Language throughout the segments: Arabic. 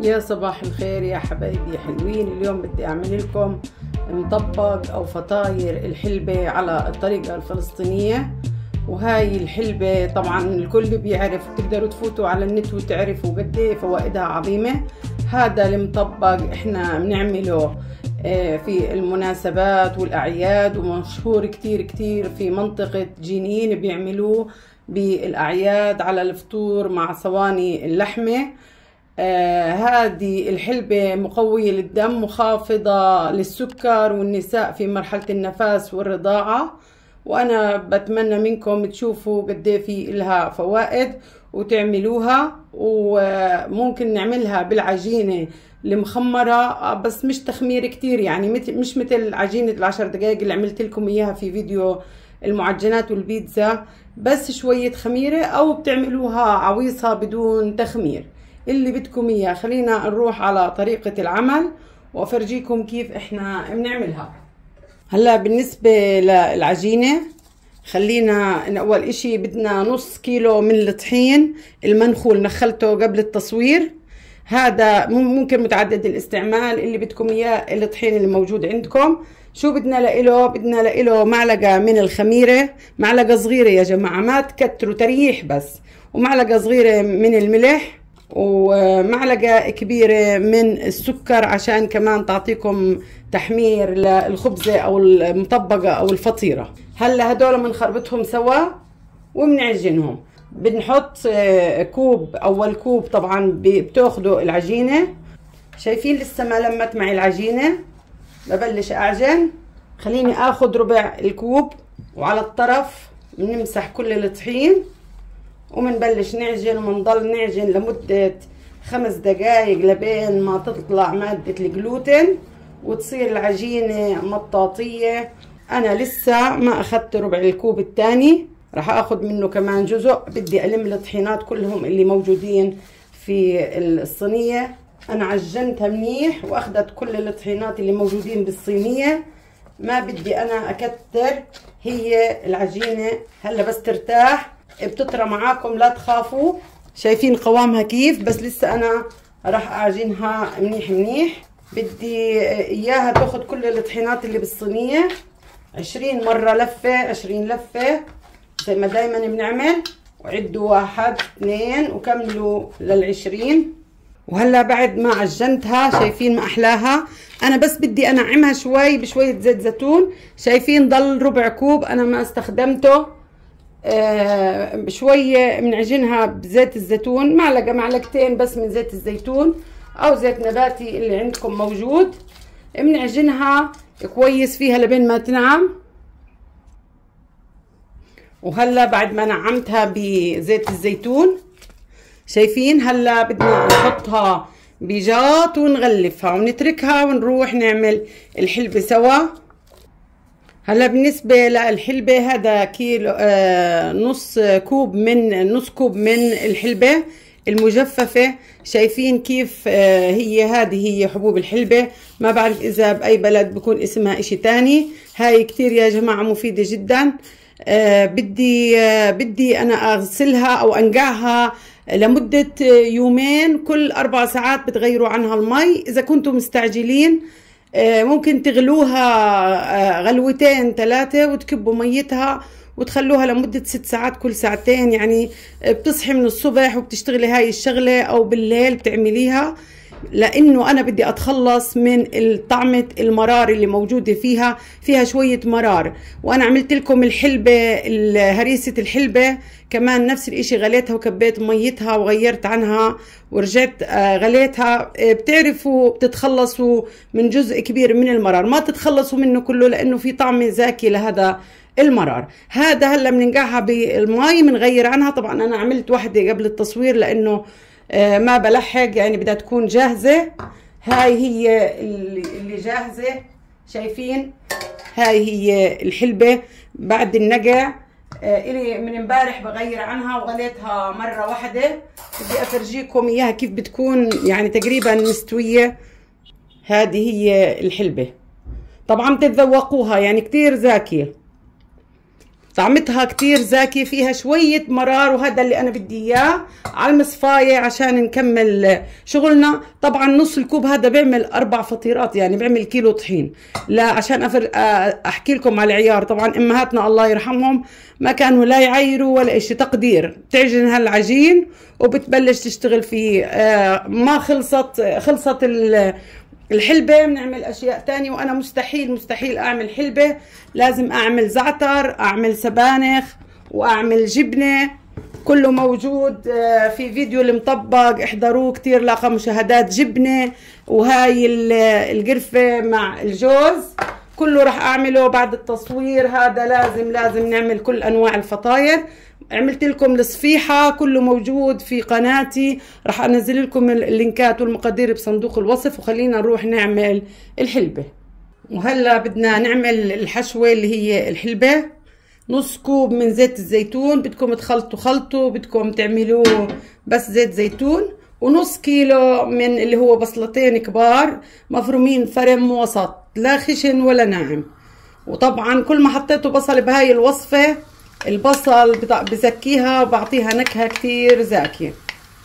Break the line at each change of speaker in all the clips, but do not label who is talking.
يا صباح الخير يا حبايبي حلوين. اليوم بدي اعمل لكم مطبق او فطاير الحلبة على الطريقة الفلسطينية. وهاي الحلبة طبعا الكل بيعرف، تقدروا تفوتوا على النت وتعرفوا قد ايه فوائدها عظيمة. هذا المطبق احنا بنعمله في المناسبات والاعياد، ومشهور كتير كتير في منطقة جنين، بيعملوه بالاعياد على الفطور مع صواني اللحمة. هذه الحلبة مقوية للدم، مخافضة للسكر والنساء في مرحلة النفاس والرضاعة. وأنا بتمنى منكم تشوفوا قد ايه في لها فوائد وتعملوها. وممكن نعملها بالعجينة المخمرة، بس مش تخمير كتير، يعني مش مثل عجينة العشر دقايق اللي عملت لكم إياها في فيديو المعجنات والبيتزا، بس شوية خميرة، أو بتعملوها عويصة بدون تخمير، اللي بدكم اياه. خلينا نروح على طريقة العمل وافرجيكم كيف احنا بنعملها. هلا بالنسبة للعجينة، خلينا اول اشي بدنا نص كيلو من الطحين المنخول، نخلته قبل التصوير. هذا ممكن متعدد الاستعمال، اللي بدكم اياه الطحين اللي موجود عندكم. شو بدنا لإله؟ بدنا لإله معلقة من الخميرة، معلقة صغيرة يا جماعة، ما تكتروا، تريح بس، ومعلقة صغيرة من الملح، ومعلقة كبيرة من السكر عشان كمان تعطيكم تحمير للخبزة او المطبقة او الفطيرة. هلا هدول بنخربطهم سوا وبنعجنهم. بنحط كوب، اول كوب طبعا بتاخدوا العجينة. شايفين لسه ما لمت معي العجينة، ببلش اعجن. خليني اخد ربع الكوب، وعلى الطرف بنمسح كل الطحين ومنبلش نعجن، ومنضل نعجن لمدة 5 دقايق لبين ما تطلع مادة الجلوتين وتصير العجينة مطاطية. انا لسه ما اخدت ربع الكوب الثاني، راح اخد منه كمان جزء. بدي الم الطحينات كلهم اللي موجودين في الصينية. انا عجنتها منيح واخدت كل الطحينات اللي موجودين بالصينية، ما بدي انا اكتر. هي العجينة هلا بس ترتاح بتطرى معاكم، لا تخافوا. شايفين قوامها كيف؟ بس لسه انا راح اعجنها منيح منيح. بدي اياها تاخد كل الطحينات اللي بالصينية 20 مرة لفة، 20 لفة زي ما دايما بنعمل. وعدوا 1 2 وكملوا لل20. وهلا بعد ما عجنتها، شايفين ما احلاها. انا بس بدي انعمها شوي بشوية زيت زيتون. شايفين ضل ربع كوب انا ما استخدمته. شوية بنعجنها بزيت الزيتون، معلقة معلقتين بس من زيت الزيتون او زيت نباتي اللي عندكم موجود. بنعجنها كويس فيها لبين ما تنعم. وهلا بعد ما نعمتها بزيت الزيتون، شايفين هلا بدنا نحطها بجاط ونغلفها ونتركها ونروح نعمل الحلبة سوا. هلا بالنسبة للحلبة، هذا كيلو نص كوب من الحلبة المجففة. شايفين كيف هذه هي حبوب الحلبة. ما بعرف اذا باي بلد بكون اسمها اشي تاني. هاي كتير يا جماعة مفيدة جدا. بدي انا اغسلها او انقعها لمدة يومين، كل 4 ساعات بتغيروا عنها المي. اذا كنتم مستعجلين ممكن تغلوها غلوتين 3 وتكبوا ميتها وتخلوها لمدة 6 ساعات كل ساعتين. يعني بتصحي من الصبح وبتشتغلي هاي الشغلة، او بالليل بتعمليها، لانه انا بدي اتخلص من طعمة المرار اللي موجودة فيها شوية مرار. وانا عملت لكم الحلبة، هريسة الحلبة كمان نفس الاشي، غليتها وكبيت ميتها وغيرت عنها ورجعت غليتها. بتعرفوا بتتخلصوا من جزء كبير من المرار، ما تتخلصوا منه كله لانه في طعم زاكي لهذا المرار. هذا هلا بننقعها بالمي، بنغير عنها. طبعا انا عملت واحدة قبل التصوير لانه ما بلحق، يعني بدها تكون جاهزة. هاي هي اللي جاهزة، شايفين؟ هاي هي الحلبة بعد النقع. إلي من امبارح بغير عنها وغليتها مرة واحدة. بدي افرجيكم اياها كيف بتكون، يعني تقريبا مستوية. هذه هي الحلبة. طبعا بتتذوقوها، يعني كتير زاكية. طعمتها كتير زاكي، فيها شوية مرار، وهذا اللي أنا بدي إياه على المصفاية عشان نكمل شغلنا. طبعا نص الكوب هذا بيعمل 4 فطيرات، يعني بيعمل كيلو طحين. لا عشان أحكي لكم على العيار، طبعا أمهاتنا الله يرحمهم ما كانوا لا يعيروا ولا إشي، تقدير بتعجن هالعجين وبتبلش تشتغل فيه. ما خلصت الحلبة بنعمل اشياء تانية، وانا مستحيل اعمل حلبة، لازم اعمل زعتر، اعمل سبانخ، واعمل جبنة، كله موجود في فيديو المطبق، احضروه كتير لاقى مشاهدات. جبنة وهاي القرفة مع الجوز كله راح اعمله بعد التصوير. هذا لازم نعمل كل انواع الفطاير. عملت لكم الصفيحة، كله موجود في قناتي، راح انزل لكم اللينكات والمقادير بصندوق الوصف. وخلينا نروح نعمل الحلبة. وهلا بدنا نعمل الحشوة اللي هي الحلبة. نص كوب من زيت الزيتون، بدكم خلطوا، بدكم تعملوه بس زيت زيتون. ونص كيلو من اللي هو بصلتين كبار مفرومين فرم وسط، لا خشن ولا ناعم. وطبعا كل ما حطيتوا بصل بهاي الوصفة، البصل بزكيها وبعطيها نكهة كتير زاكية.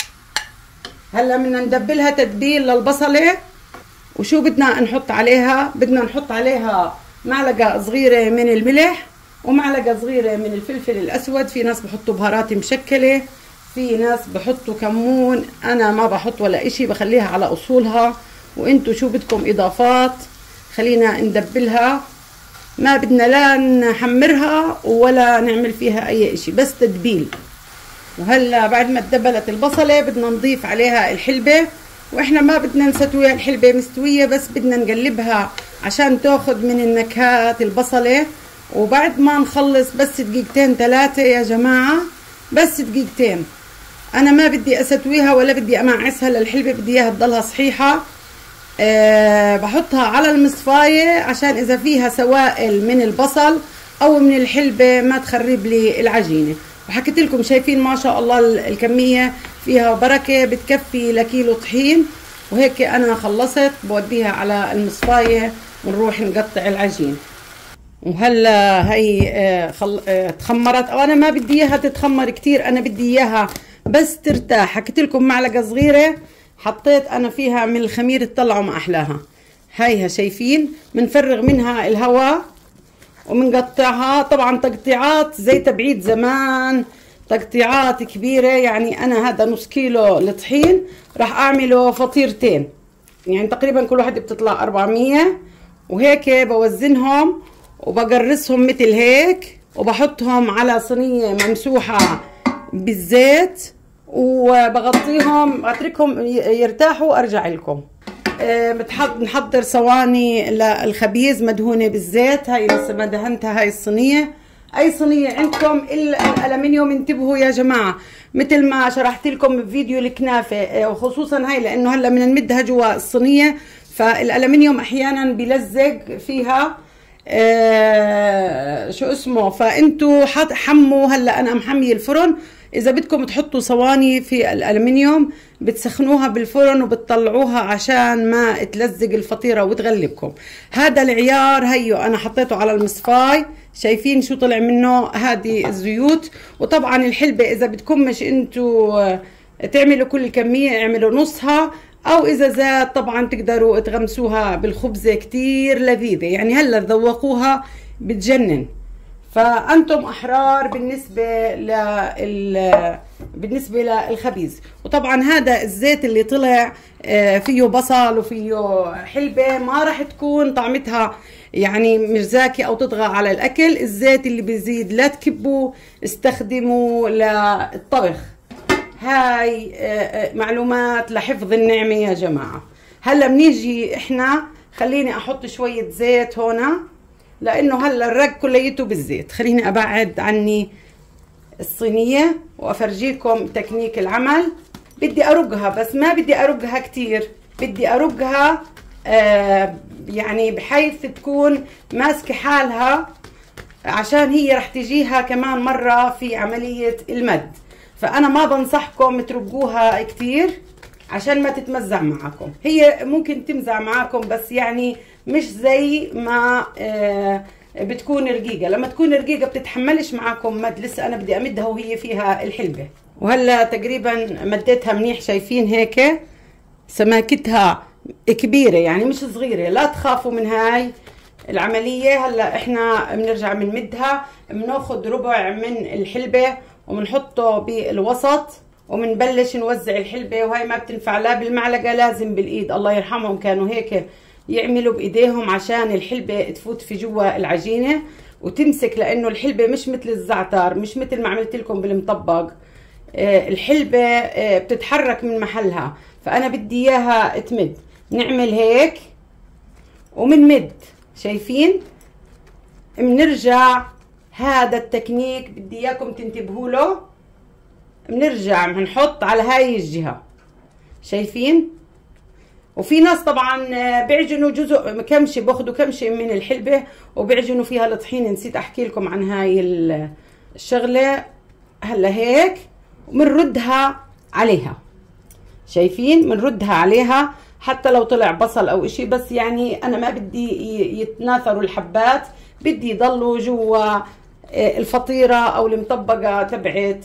هلا بدنا ندبلها تتبيل للبصلة. وشو بدنا نحط عليها؟ بدنا نحط عليها معلقة صغيرة من الملح، ومعلقة صغيرة من الفلفل الأسود. في ناس بحطوا بهارات مشكلة، في ناس بحطوا كمون، أنا ما بحط ولا إشي، بخليها على أصولها. وإنتوا شو بدكم إضافات. خلينا ندبلها، ما بدنا لا نحمرها ولا نعمل فيها أي إشي، بس تتبيل. وهلا بعد ما تدبلت البصلة بدنا نضيف عليها الحلبة. وإحنا ما بدنا نستويها الحلبة مستوية، بس بدنا نقلبها عشان تاخد من النكهات البصلة. وبعد ما نخلص بس دقيقتين 3 يا جماعة، بس دقيقتين. أنا ما بدي أستويها ولا بدي أمعسها للحلبة، بدي إياها تضلها صحيحة. بحطها على المصفاية عشان إذا فيها سوائل من البصل أو من الحلبة ما تخرب لي العجينة. وحكيت لكم شايفين ما شاء الله الكمية فيها بركة، بتكفي لكيلو طحين. وهيك أنا خلصت، بوديها على المصفاية ونروح نقطع العجين. وهلا هي تخمرت، أو أنا ما بدي إياها تتخمر كتير، أنا بدي إياها بس ترتاح. حكيت لكم معلقة صغيرة حطيت أنا فيها من الخمير تطلعوا ما أحلاها. هيها شايفين، منفرغ منها الهواء ومنقطعها. طبعا تقطيعات زي تبعيد زمان، تقطيعات كبيرة. يعني أنا هذا نص كيلو الطحين راح أعمله فطيرتين، يعني تقريبا كل واحدة بتطلع 400. وهيك بوزنهم وبقرصهم مثل هيك، وبحطهم على صينية ممسوحة بالزيت، وبغطيهم اتركهم يرتاحوا وارجع لكم. نحضر صواني للخبيز مدهونه بالزيت. هاي لسه ما دهنتها. هاي الصينيه، اي صينيه عندكم الا الالمنيوم. انتبهوا يا جماعه، مثل ما شرحت لكم بفيديو الكنافه، وخصوصا هاي لانه هلا بدنا نمدها جوا الصينيه، فالالمنيوم احيانا بيلزق فيها شو اسمه. فانتوا حموا. هلا انا محميه الفرن. اذا بدكم تحطوا صواني في الالمنيوم بتسخنوها بالفرن وبتطلعوها عشان ما تلزق الفطيره وتغلبكم. هذا العيار هيو انا حطيته على المصفاي، شايفين شو طلع منه؟ هذه الزيوت. وطبعا الحلبه اذا بدكم مش انتوا تعملوا كل الكميه، اعملوا نصها، او اذا زاد طبعا تقدروا تغمسوها بالخبزه كتير لذيذه. يعني هلا تذوقوها بتجنن. فانتم احرار بالنسبه للخبيز. وطبعا هذا الزيت اللي طلع فيه بصل وفيه حلبه، ما راح تكون طعمتها يعني مش زاكي او تطغى على الاكل. الزيت اللي بيزيد لا تكبوا، استخدموا للطبخ. هاي معلومات لحفظ النعمه يا جماعه. هلا بنيجي احنا، خليني احط شويه زيت هنا لانه هلا الرق كليته بالزيت. خليني ابعد عني الصينيه وافرجيكم تكنيك العمل. بدي ارقها، بس ما بدي ارقها كتير، بدي ارقها يعني بحيث تكون ماسكه حالها، عشان هي رح تجيها كمان مره في عمليه المد. فانا ما بنصحكم ترقوها كتير عشان ما تتمزع معكم. هي ممكن تمزع معكم بس يعني مش زي ما بتكون رقيقة. لما تكون رقيقة بتتحملش معاكم مد. لسه انا بدي امدها وهي فيها الحلبة، وهلا تقريبا مديتها منيح. شايفين هيك سماكتها كبيرة يعني مش صغيرة، لا تخافوا من هاي العملية. هلا احنا بنرجع بنمدها، بناخد ربع من الحلبة وبنحطه بالوسط وبنبلش نوزع الحلبة. وهي ما بتنفع لا بالمعلقة، لازم بالايد. الله يرحمهم كانوا هيك يعملوا بايديهم عشان الحلبة تفوت في جوا العجينة وتمسك، لانه الحلبة مش مثل الزعتر، مش مثل ما عملت لكم بالمطبق. الحلبة بتتحرك من محلها، فانا بدي اياها تمد. نعمل هيك ومنمد. شايفين؟ بنرجع. هذا التكنيك بدي اياكم تنتبهوا له. بنرجع بنحط على هاي الجهة. شايفين؟ وفي ناس طبعا بيعجنوا جزء كمشة، باخذوا كمشة من الحلبة وبيعجنوا فيها الطحين. نسيت احكي لكم عن هاي الشغلة. هلا هيك وبنردها عليها. شايفين؟ بنردها عليها حتى لو طلع بصل او اشي، بس يعني انا ما بدي يتناثروا الحبات، بدي يضلوا جوا الفطيرة او المطبقة تبعت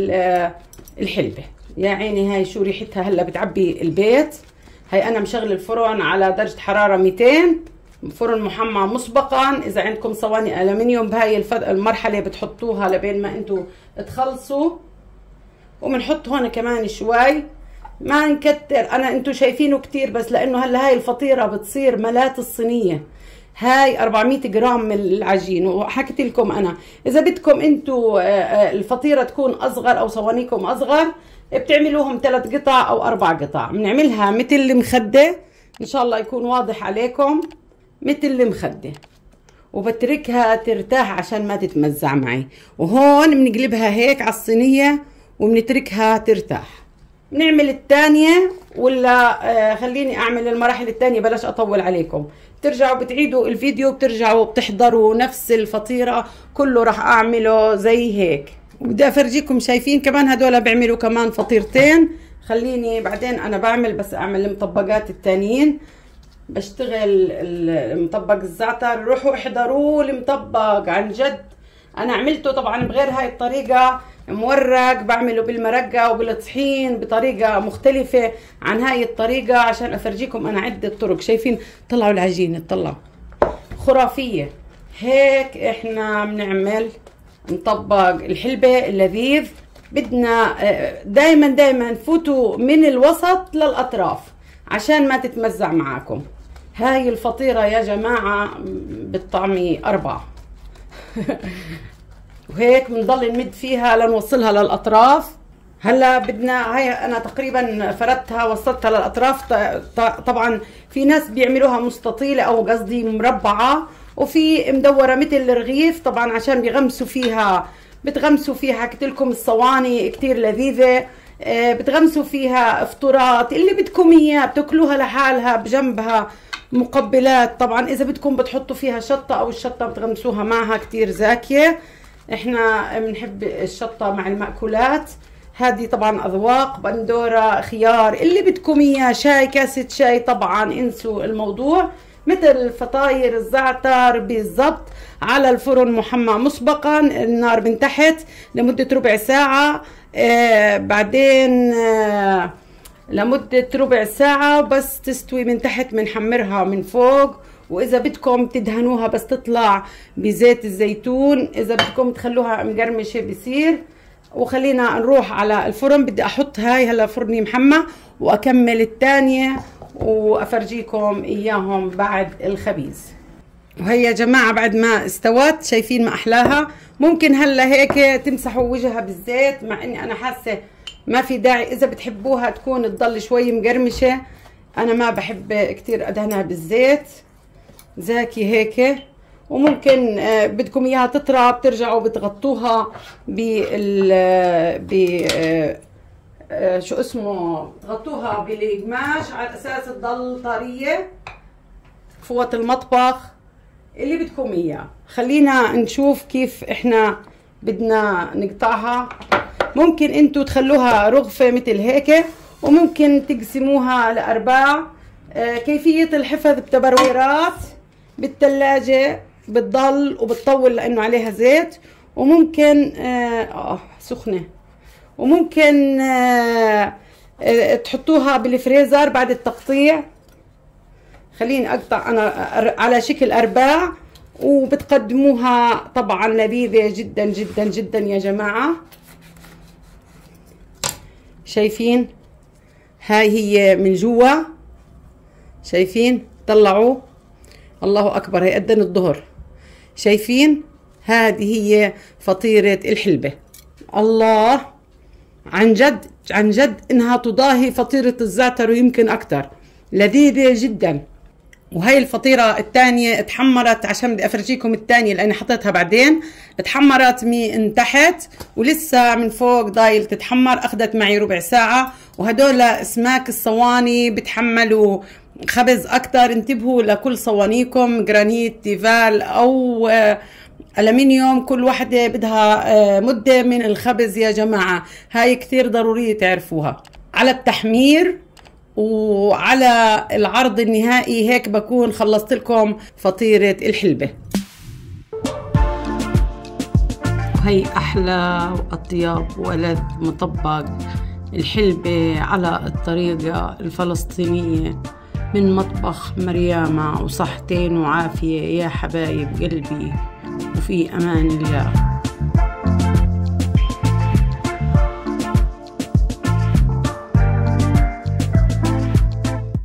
الحلبة. يا عيني هاي شو ريحتها. هلا بتعبي البيت. هاي انا مشغل الفرن على درجة حرارة 200، فرن محمى مسبقا. اذا عندكم صواني الومنيوم بهاي المرحلة بتحطوها لبين ما انتو تخلصوا. وبنحط هون كمان شوي، ما نكتر. انا انتو شايفينه كتير بس لانه هلا هاي الفطيرة بتصير ملات الصينية. هاي 400 جرام من العجين. وحكيت لكم انا اذا بدكم انتو الفطيرة تكون اصغر او صوانيكم اصغر بتعملوهم 3 قطع او 4 قطع. بنعملها مثل المخدة، ان شاء الله يكون واضح عليكم، مثل المخدة. وبتركها ترتاح عشان ما تتمزع معي. وهون بنقلبها هيك على الصينية وبنتركها ترتاح. بنعمل الثانية ولا خليني اعمل المراحل الثانية بلاش اطول عليكم. بترجعوا بتعيدوا الفيديو، بترجعوا بتحضروا نفس الفطيرة كله. راح اعمله زي هيك وبدي افرجيكم. شايفين كمان هدول بيعملوا كمان فطيرتين. خليني بعدين انا بعمل بس اعمل المطبقات التانيين. بشتغل المطبق الزعتر. روحوا احضروا المطبق عن جد. انا عملته طبعا بغير هاي الطريقة، مورق، بعمله بالمرقة وبالطحين بطريقة مختلفة عن هاي الطريقة عشان افرجيكم انا عدة طرق. شايفين؟ طلعوا العجينة، طلعوا خرافية. هيك احنا بنعمل نطبق الحلبة اللذيذ. بدنا دايما فوتوا من الوسط للاطراف عشان ما تتمزع معاكم. هاي الفطيرة يا جماعة بالطعم 4. وهيك بنضل نمد فيها لنوصلها للاطراف. هلا بدنا هاي انا تقريبا فردتها وصلتها للاطراف. طبعا في ناس بيعملوها مستطيلة او قصدي مربعة، وفي مدورة مثل الرغيف طبعا عشان بيغمسوا فيها. بتغمسوا فيها، حكيت لكم الصواني كتير لذيذة. بتغمسوا فيها فطورات اللي بدكم اياه، بتاكلوها لحالها بجنبها مقبلات. طبعا اذا بدكم بتحطوا فيها شطة او الشطة بتغمسوها معها كتير زاكية. احنا بنحب الشطة مع المأكولات. هذه طبعا اذواق، بندورة، خيار، اللي بدكم اياه، شاي، كاسة شاي. طبعا انسوا الموضوع. مثل فطاير الزعتر بالضبط. على الفرن محمى مسبقا، النار من تحت لمدة ربع ساعة. بعدين لمدة ربع ساعة بس تستوي من تحت بنحمرها من فوق. واذا بدكم تدهنوها بس تطلع بزيت الزيتون، اذا بدكم تخلوها مقرمشة بصير. وخلينا نروح على الفرن. بدي احط هاي هلا فرني محمى واكمل الثانية وافرجيكم اياهم بعد الخبيز. وهي يا جماعة بعد ما استوت شايفين ما احلاها. ممكن هلا هيك تمسحوا وجهها بالزيت، مع اني انا حاسة ما في داعي. اذا بتحبوها تكون تضل شوي مقرمشة، انا ما بحب كتير ادهنها بالزيت. زاكي هيك. وممكن بدكم اياها تطرى بترجعوا بتغطوها شو اسمه، تغطوها بالقماش على اساس تضل طريه. فوط المطبخ اللي بدكم اياه. خلينا نشوف كيف احنا بدنا نقطعها. ممكن انتو تخلوها رغفه مثل هيك، وممكن تقسموها لارباع. كيفيه الحفظ بتبرويرات بالثلاجه بتضل وبتطول لانه عليها زيت، وممكن سخنة، وممكن تحطوها بالفريزر بعد التقطيع. خليني اقطع انا على شكل ارباع، وبتقدموها طبعا لذيذة جدا جدا جدا يا جماعة. شايفين هاي هي من جوا، شايفين؟ طلعوا، الله اكبر، هي قدن الظهر. شايفين؟ هذه هي فطيرة الحلبة. الله، عن جد عن جد انها تضاهي فطيرة الزعتر ويمكن اكتر، لذيذة جدا. وهي الفطيرة الثانية اتحمرت، عشان بدي افرجيكم الثانية لاني حطيتها بعدين، اتحمرت من تحت ولسه من فوق ضايل تتحمر، اخذت معي ربع ساعة. وهدول اسماك الصواني بتحملوا خبز اكتر، انتبهوا لكل صوانيكم، جرانيت، تيفال او ألمنيوم، كل واحدة بدها مدة من الخبز يا جماعة. هاي كثير ضرورية تعرفوها. على التحمير وعلى العرض النهائي هيك بكون خلصت لكم فطيرة الحلبة. هي أحلى وأطيب ولذ مطبق الحلبة على الطريقة الفلسطينية من مطبخ مريامة، وصحتين وعافية يا حبايب قلبي، وفي أمان الله.